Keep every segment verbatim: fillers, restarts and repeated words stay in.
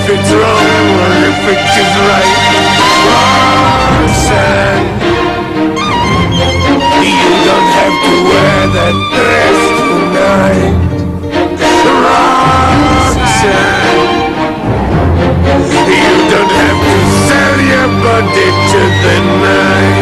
it's wrong or if it is right. Roxanne, you don't have to wear that dress tonight. Roxanne, you don't have to sell your body to the night.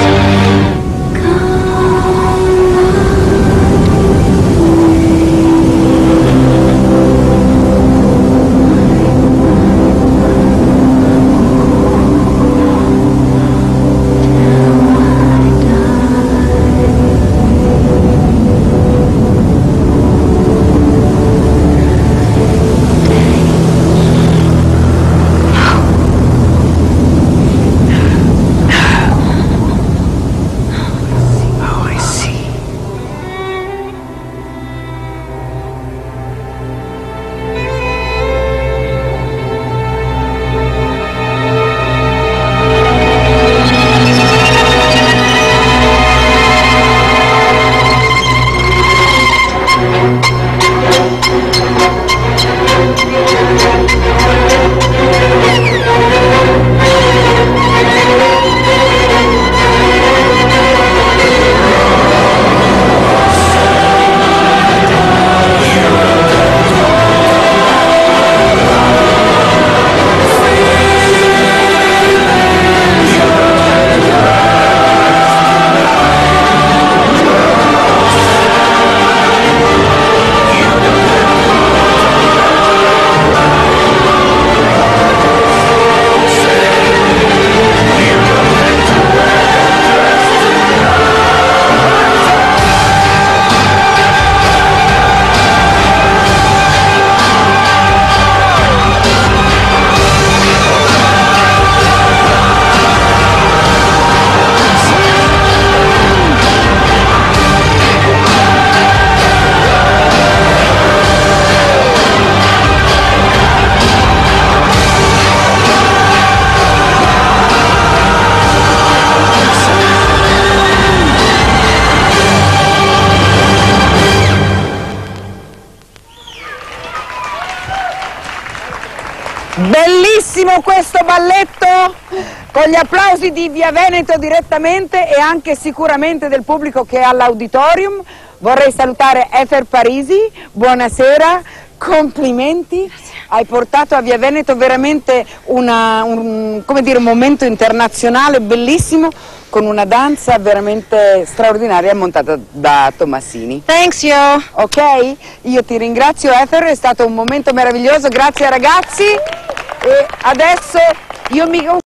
Bellissimo questo balletto, con gli applausi di Via Veneto direttamente e anche sicuramente del pubblico che è all'auditorium. Vorrei salutare Heather Parisi, buonasera, complimenti, hai portato a Via Veneto veramente una, un, come dire, un momento internazionale bellissimo, con una danza veramente straordinaria montata da Tomassini. Thanks, yo. Ok? Io ti ringrazio, Heather, è stato un momento meraviglioso, grazie ragazzi. E adesso io mi